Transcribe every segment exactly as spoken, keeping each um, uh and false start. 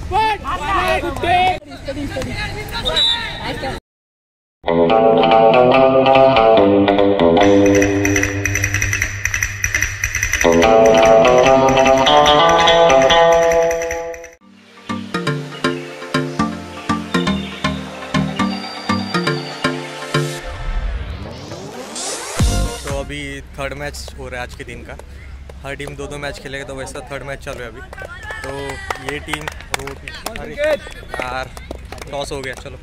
तो अभी third match हो रहा है आज के दिन का। हर टीम दो दो मैच खेलेगा, तो वैसा थर्ड मैच चालू है अभी। तो ये टीम यार टॉस हो गया, चलो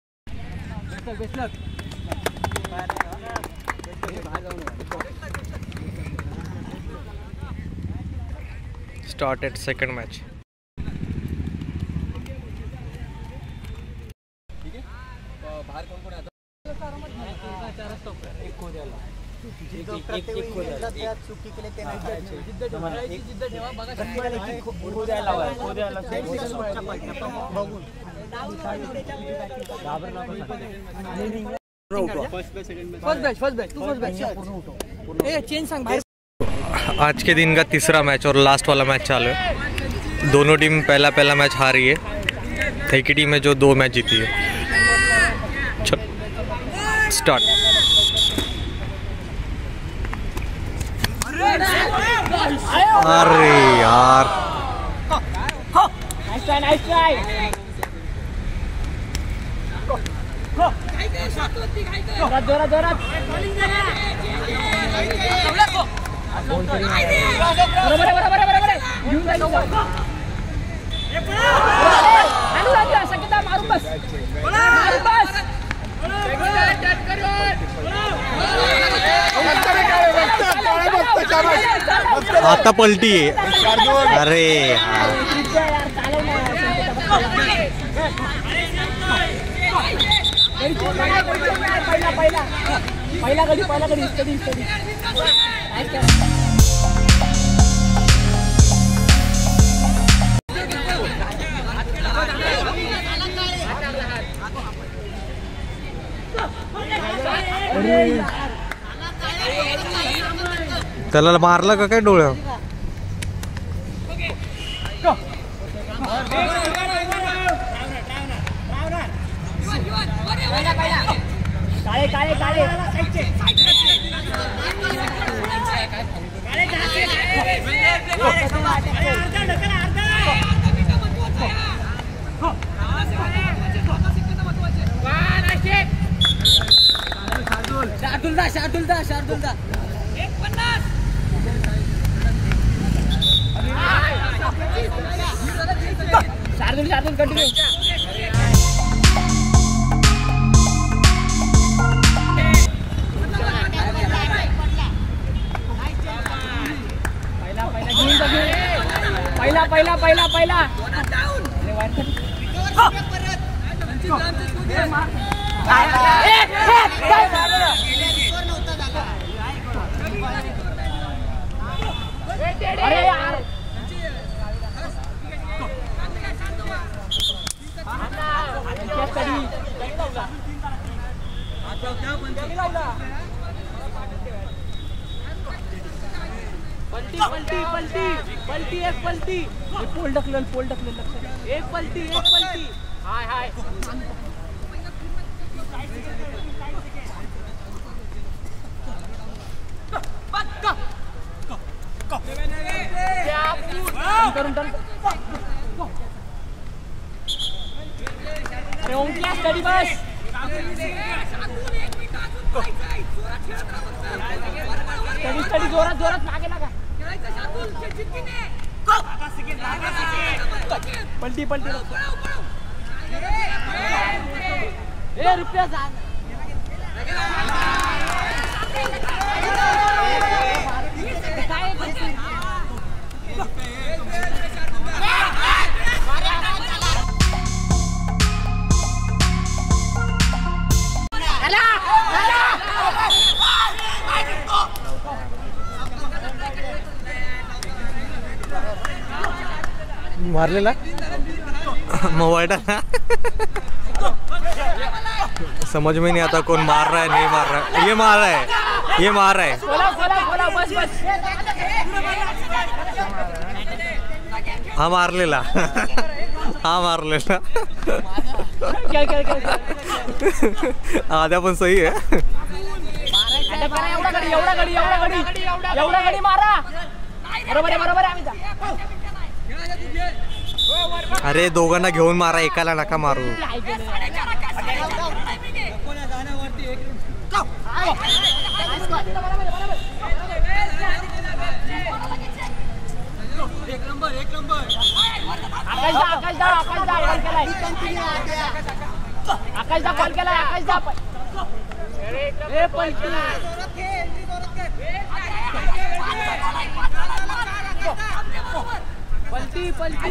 स्टार्टेड सेकंड मैच। आज के दिन का तीसरा मैच और लास्ट वाला मैच चालू है। दोनों टीम पहला पहला मैच हारी है, एक ही टीम है जो दो मैच जीती है। स्टार्ट। अरे यार जोरात जोरात बरोबर बरोबर बरोबर घेऊन जाईल शक्यता मारून बस मारून बस आता पलटी आहे। अरे पहिला पहिला पहिला कधी पहिला कधी कधी कधी त्याला मारलं का काय डोळ्या? काळे काळे काळे शार्दुलदा शार्दुलदा शार्दुलदा एक पन्नास शार्दुल शार्दुल कंटिन्यू पहिला पहिला पहिला पहिला अरे यार पलटी पलटी पलटी पलटी एक पलटी पोल ढकलेल पोल ढकलेल लक्ष एक पलटी एक पलटी हाय हाय करून अरे ओंक्या स्टडी बस स्टडी स्टडी जोरात जोरात मागे लागा पलटी पलटी ए रुपया जा मारलेला मोबाइल समझ में नहीं आता कौन मार रहा है नहीं मार रहा है। ये मार रहा है ये मार रहा है खोला, खोला, खोला, बस, बस। हा मारलेला हा मारलेला खेळ खेळ खेळ आद्या पण सही आहे. एवढा गडी एवढा गडी एवढा गडी एवढा गडी मारा. बरोबर आहे बरोबर आहे आम्ही. अरे दोघांना घेऊन मारा, एकाला नका मारू. आकाशदा आकाशदा आकाशदा कॉल केलाय. आकाशदा पलटी पलटी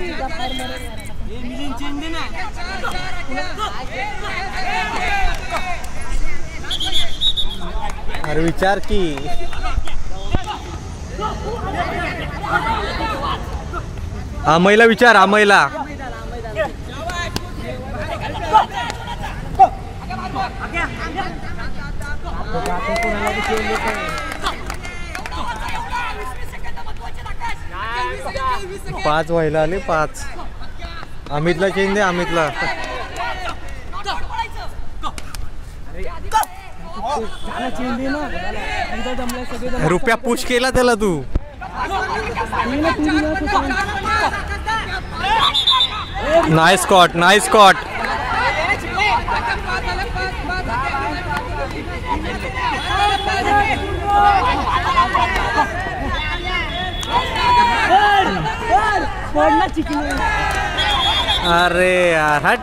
अरे विचार की आमईला विचार. आमईला पाच व्हायला आले. पाच. अमितला चेंज दे. अमितला रुपया पुश केला त्याला तू. Nice shot nice shot. अरे यार हट.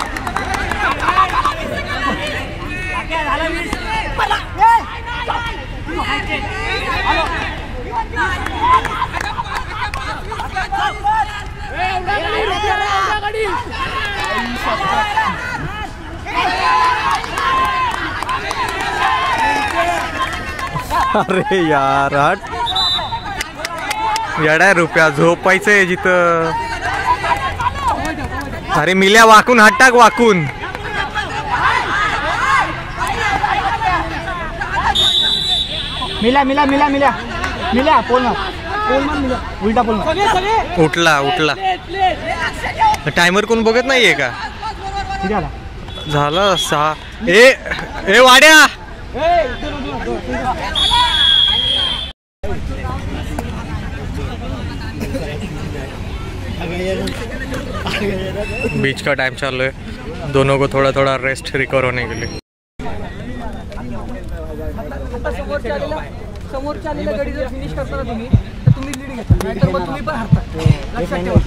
अरे यार हट. येडा रुपया झोपायचंय जिथं. अरे मिल्या वाकून हात टाक वाकून. मिला मिला मिला मिला मिला पोल मार पोल मार मिला उलटा पोल मार. उठला उठला. टायमर कोण बघत नाहीये का? झालं सहा. ए ए वाड्या बीच का टाइम चालू है. दोनों को थोड़ा थोड़ा रेस्ट रिकवर होने के लिए. समोरच्या आलेल्या गाडी जर फिनिश करता तुम्ही तर तुम्ही लीड घेता, नाहीतर मग तुम्ही पण हरता. लक्षात ठेवा.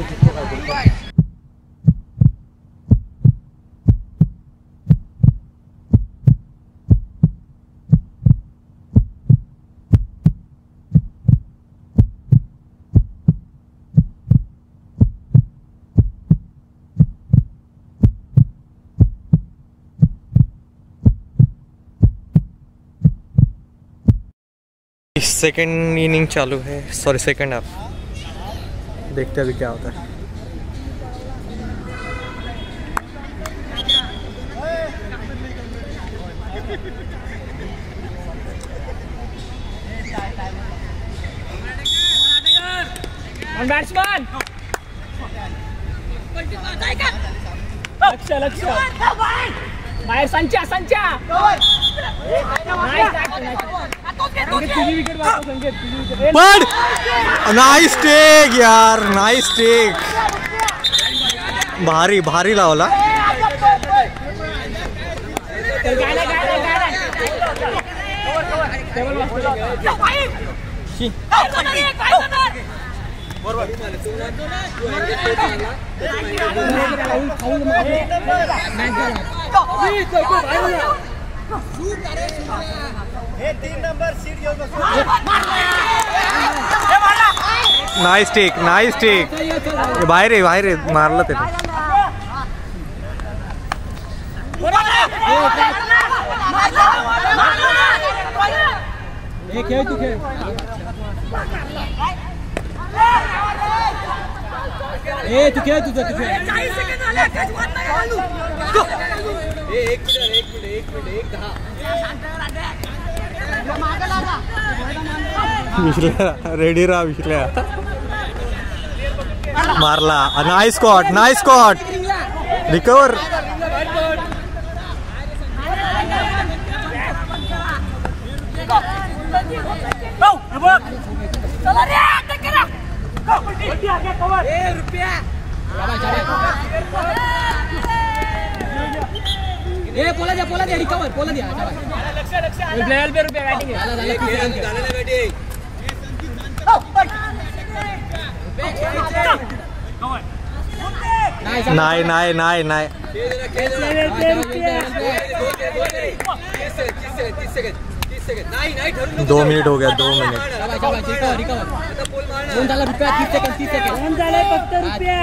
सेकेंड इनिंग चालू है. Sorry second half. देखते अभी क्या होता है. बैट्समैन लक्ष लक्ष बाहेर. संचा संचा पड. नाइस टेक यार. Nice take. भारी भारी लावला. Nice take nice take. बाहेर आहे बाहेर आहे. मारलं त्याने. खेळ तू खेळ. ए तू खेळ तुझं तू खेळ. एक मिनिट एक मिनिट एक मिनिट एक दहा. विश्ल्या रेडी राहा. विश्ल्या मारला. Nice shot, nice shot. Recover. ए पोला द्या पोला द्या रिकवर पोला द्या लेवल पे रुपया बैटिंग है नाही नाही नाही नाही. दो मिनिट हो गया. दो मिनिट. रुपया तीस सेकंड तीस सेकंड फक्त रुपया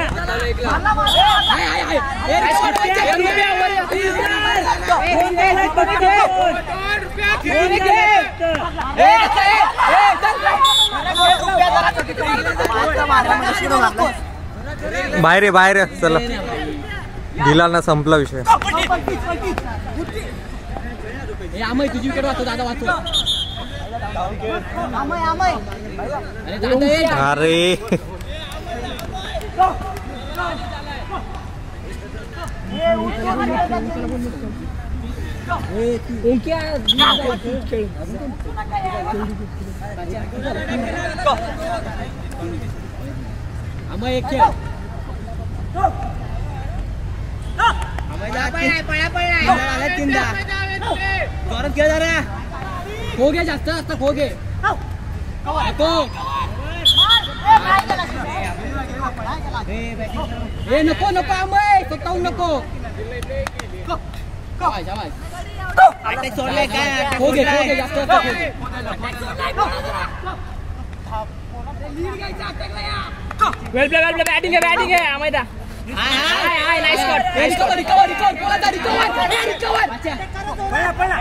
बाहेर आहे बाहेर आहे. चला दिला ना संपला विषय. आमय तुझी विकेट वाचतो दादा वाचतो. अरे आमय एक खेळ खो घे जास्त जास्त खो घे ए नको नको आमय स्वतःहून नको खो घे खो घे जास्त जास्त खो घे. Well play well play batting है बैटिंग है अमैदा. हाय हाय nice shot. Recover recover recover बोला था रिकवर रिकवर पळा पळा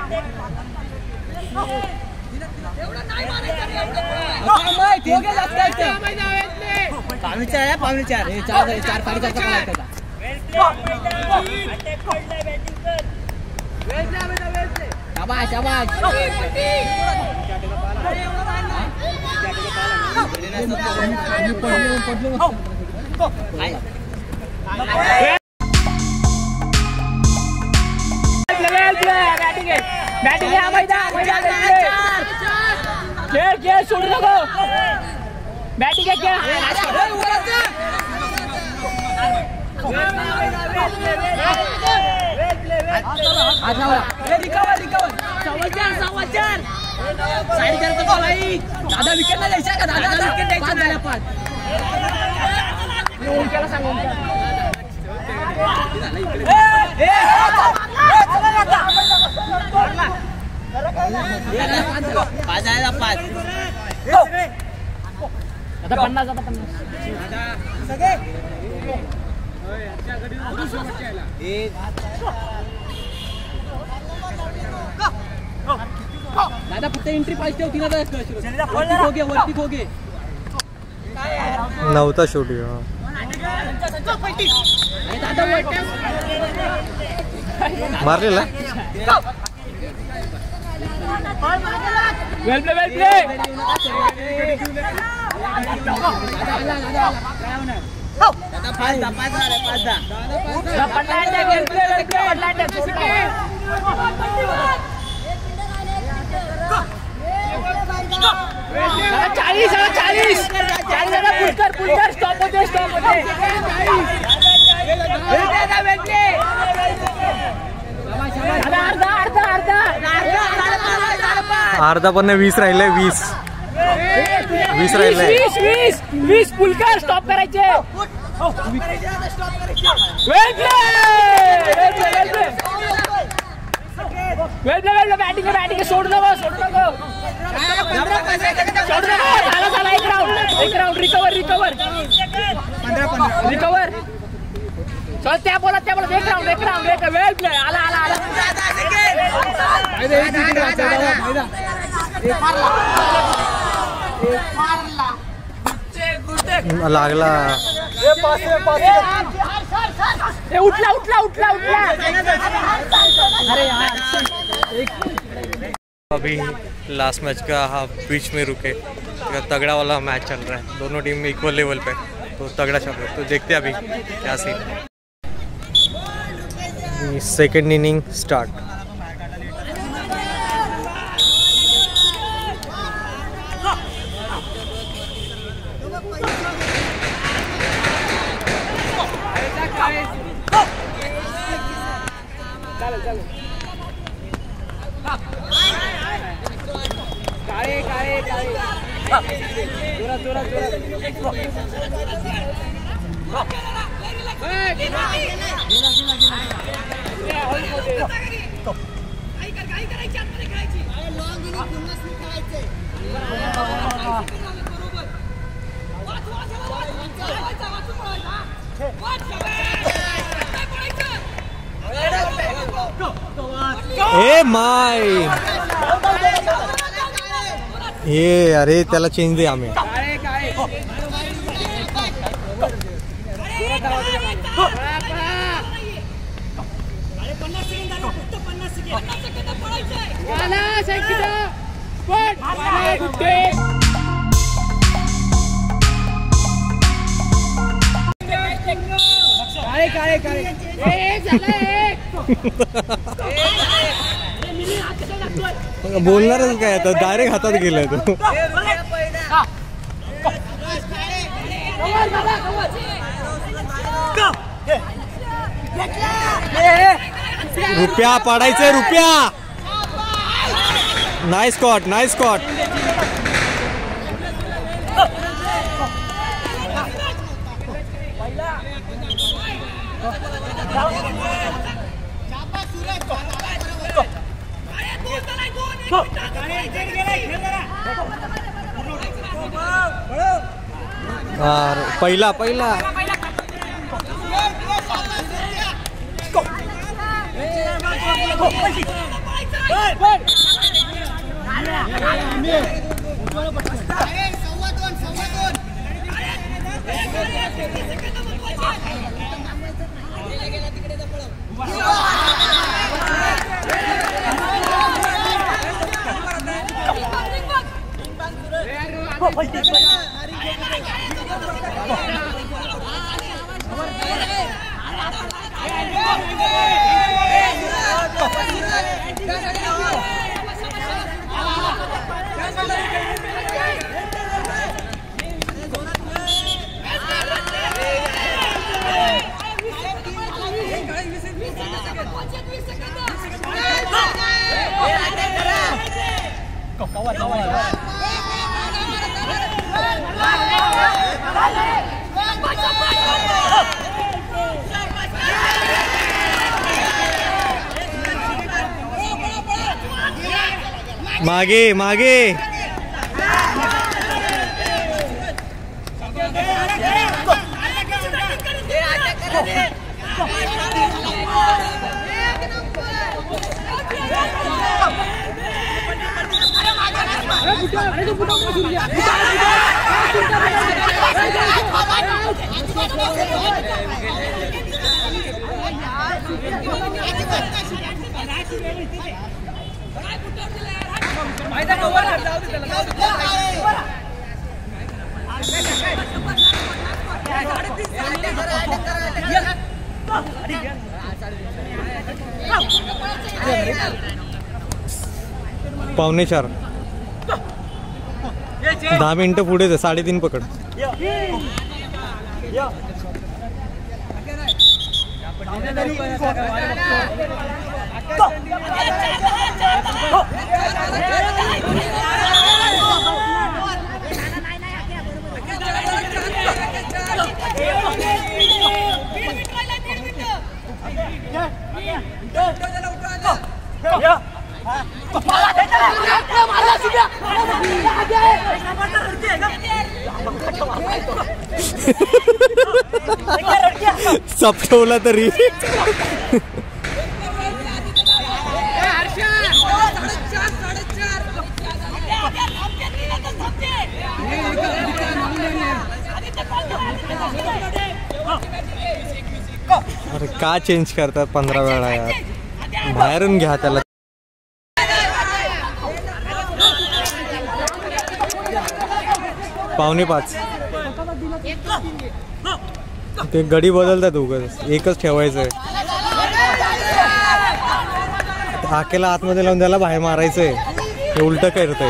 एवढा नाही मारायचा रे एवढा अमय खो घे जास्त जास्त पावणे चार आहे पावणे चार हे चार चार साडे चार चा मारायचा. अटॅक पडलाय बॅटिंग कर. वेल प्ले अमैदा वेल प्ले शाबाश शाबाश. बैटिंग है बैटिंग है अमैदा खेळ खेळ सोडू नको. बैटिंग है खेळ रिकवर रिकवर सवाचार सवाचार साडे चार चा भाई दादा विकेट नाही द्यायचा का दादा विकेट द्यायचा झाल्या पाच. ओंक्याला सांग ओंक्या पाच आहे पाच आता पन्नास आता पन्नास दादा फक्त एंट्री पाहिजे होती ना खो घे वरती खो घे. नव्हता शेवटी. मारलेला वेल प्ले वेल प्ले. चालीस चालीस चालीस पुलकर पुलकर स्टॉप होते स्टॉप होते. अर्धा अर्धा अर्धा अर्धा पण नाही. वीस राहिले वीस वीस राहिले वीस वीस वीस पुलकर स्टॉप करायचे. Well play well play well play well play well play batting batting सोडू नको सोडू नको सोडू नको. झाला झाला एक राऊंड एक राऊंड रिकवर रिकवर रिकवर चल त्या बोला त्या बोला एक राऊंड एक राऊंड एक वेल प्ले आला आला आला. लागला. उठला उठला उठला उठला. अरे यार अभी लास्ट मैच का हाफ बीच में रुके. तगड़ा वाला मैच चल रहा है. दोनों टीम इक्वल लेवल पे. तो तगड़ा चल रहा है। तो देखते हैं अभी क्या सीन। Second inning start. काळे काळे काळे जोरात जोरात जोरात ए माय ये अरे त्याला चेंज दे आम्ही। काळे काळे काळे काळे काळे एक बोलणारच काय आता, डायरेक्ट हातात गेलाय तो। रुपया पाडायचे रुपया। Nice shot nice shot. पहिला पहिला मागे मागे पावणे चार दहा मिनिटं पुढेच आहे, साडेतीन पकड। सपटवला तरी अरे का चेंज करतात पंधरा वेळा यार, बाहेरून घ्या त्याला। पावणे पाच ते गडी बदलतात उगाच, एकच ठेवायचं आहे. आकेला आतमध्ये लावून त्याला बाहेर मारायचंय, हे उलट करतंय.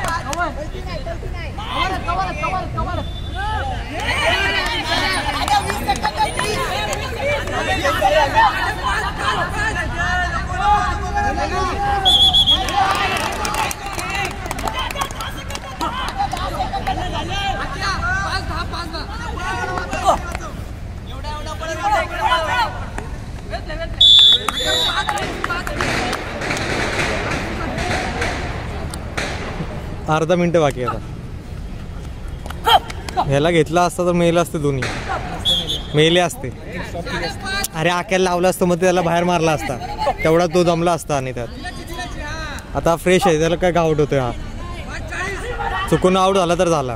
अर्धा मिनिट बाकी आता. ह्याला घेतला असता तर मेले असते, दोन्ही मेले असते. अरे आक्याला लावलं असतं मग त्याला बाहेर मारला असता, तेवढा तो जमला असता. आणि त्यात आता फ्रेश आहे, त्याला काय आउट होतोय. हा चुकून आउट झाला तर झाला.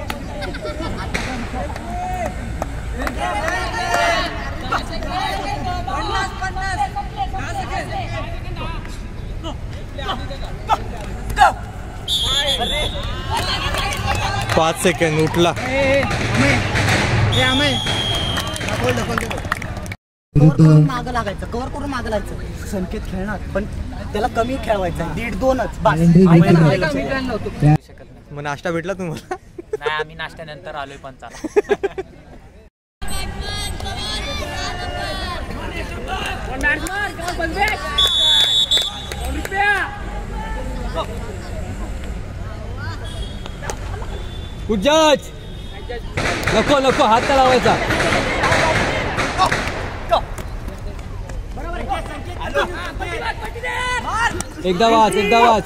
पाच सेकंड उठला. कव्हर करून मागं लागायचं, कव्हर करून मागं लागायचं. संकेत खेळणार पण त्याला कमी खेळवायचं, दीड दोनच बस. मग नाश्ता भेटला तुम्हाला? नाही, आम्ही नाश्त्यानंतर आलोय पण चाला. गुड जज. नको नको हात लावायचा. एकदा वाच, एकदा वाच.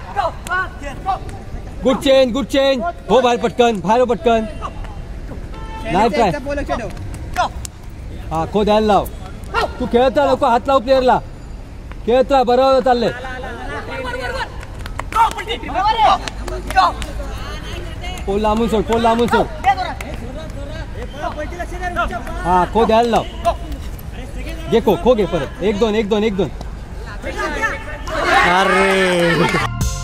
Good change, good change. हो बाहेर पटकन, बाहेर पटकन. नाही ट्राय. हा खो द्यायला लाव. तू खेळत राहा, नको हात लाव प्लेअरला. खेळत राहा, बरोबर चाललंय. पोल लांबून सोड, पोल लांबून सोड. हा खो द्यायला लाव. घे खो, खो घे परत. एक दोन, एक दोन, एक दोन. अरे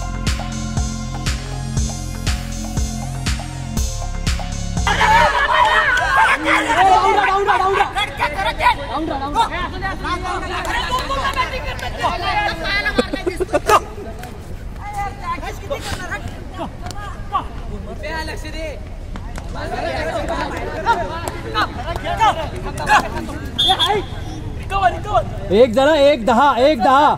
एक जण, एक दहा, एक दहा.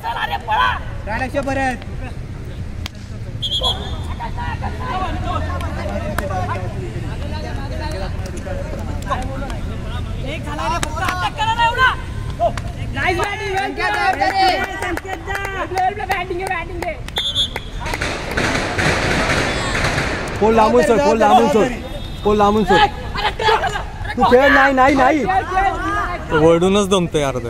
पोल लांबून सोड, पोल लांबून सोड, पोल लांबून सोड. तू खेळ. नाही नाही नाही, वळूनच दमतोय अर्ध.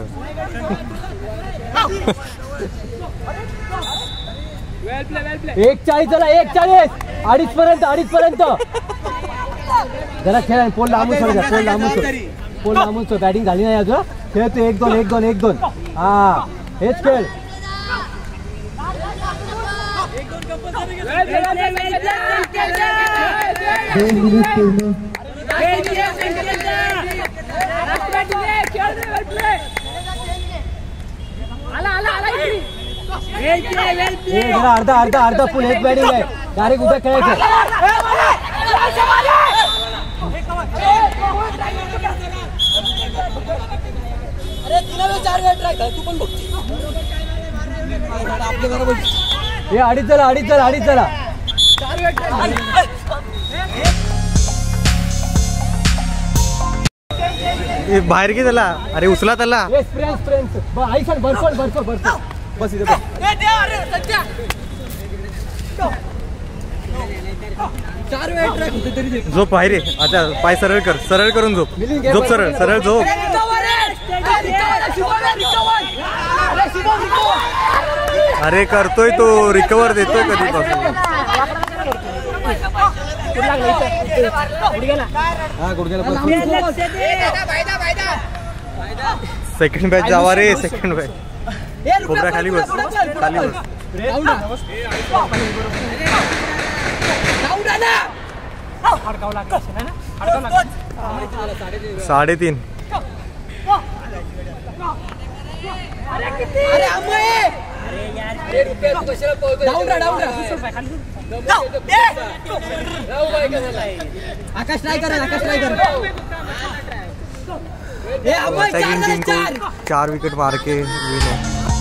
एक चाळीस झाला, एक चाळीस. अडीच पर्यंत, अडीच पर्यंत. जरा खेळ. पोल लांबून सोड, पोल लांबून सोड, पोल लांबून सोड. बॅटिंग झाली नाही अजून. खेळतो. एक दोन, एक दोन, एक दोन. हा हेच खेळ. अर्धा अर्धा अर्धा फुल हेच बॅटिंग आहे. डायरेक्ट उद्या खेळायचं. हे अडीच झाला, अडीच झाला, अडीच झाला. बाहेर घे त्याला. अरे उचला त्याला. आई सांग बरफोड, बरफोड, बरफोड. बस इथे बस. झोप बाहेर आहे. अच्छा पाय सरळ कर, सरळ करून झोप. झोप सरळ, सरळ झोप. अरे करतोय तो, रिकवर देतोय कधीपासून. हा गुडघ्याला. सेकंड बॅच जावा रे, सेकंड बॅच. कोबरा खाली बस, खाली बस. हडकावं लागलं ना, हडकावं लागलं. साढ़े तीन आकाश ट्राय करा आकाश ट्राय करा अटैकिंग टीम को चार विकेट मार के विन है।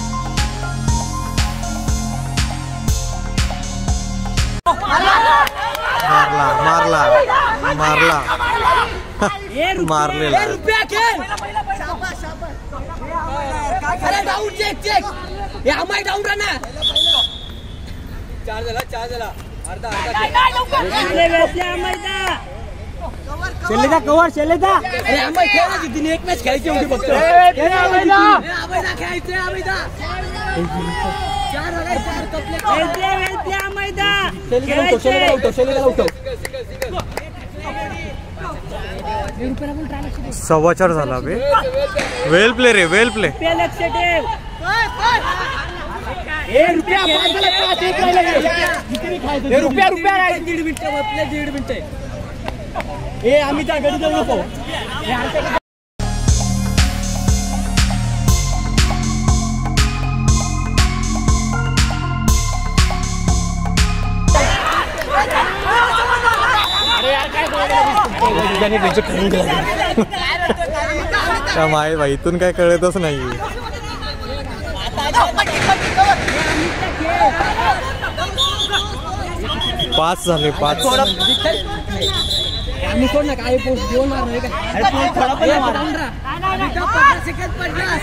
मारला मारला मारला मारलेला अरे डाऊन चेक चेक हे अमाय डाऊन राहणार चार झाला चार झाला अर्धा शेलेदा कवर शेलेदा अरे अमाय खेळायची तिने एक मॅच खेळायची एवढी फक्त खेळायचं अमायदा चार झाले चार कपले अमायदा शेलेदा उठव शेलेदा उठव शेलेदा उठव सव्वा चार झाला बे वेल प्ले रे वेल प्ले रुपया रुपया दीड मिनिट दीड मिनिट ए आम्ही त्या घरी जाऊ नको त्या माय भाई इथून काय कळतच नाही पाच झाले पाच आम्ही सोड ना काय पोस्ट घेऊन मारणार का अरे पोस्ट थोडा पण मार पन्नास सेकंद पन्नास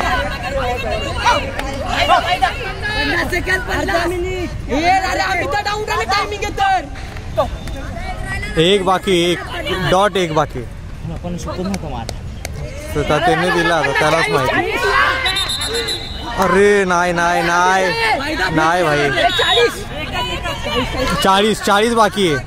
पन्नास सेकंद पन्नास मिनिट ए अरे आम्ही तर डाऊन राहिलो टायमिंग तर एक बाकी एक डॉट एक बाकी आपण सुकून नको मार स्वतः त्यांनी दिला आता त्यालाच माहिती अरे नाही नाही नाही नाही भाई चाळीस चाळीस बाकी आहे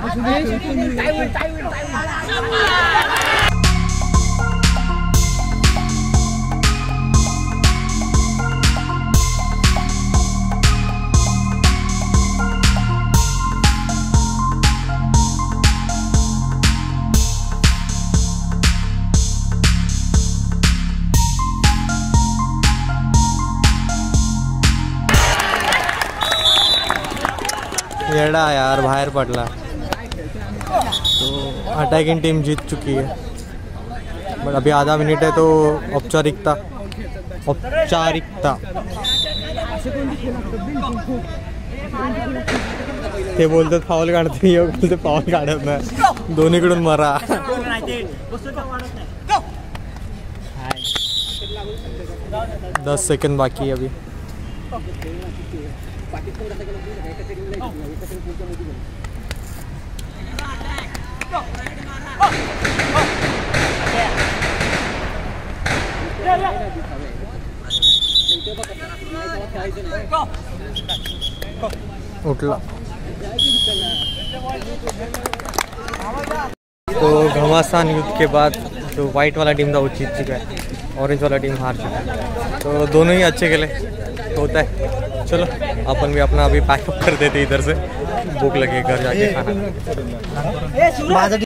येड़ा यार बाहर पड़ला तो अटैकिंग टीम जीत चुकी है बट अभी आधा मिनट है तो औपचारिकता औपचारिकता ते बोलतात फाऊल काढते योग बोलते फाऊल काढत नाही दोन्हीकडून मरा दस सेकंड बाकी अभी उठला तो घमासान युद्ध के बाद जो वाइट वाला टीम था वो जीत चुका है ऑरेंज वाला टीम हार चुका है तो दोनों ही अच्छे खेले होता है चलो अपन भी अपना अभी पैकअप कर देते इधर से भूख लगी घर जाके खाना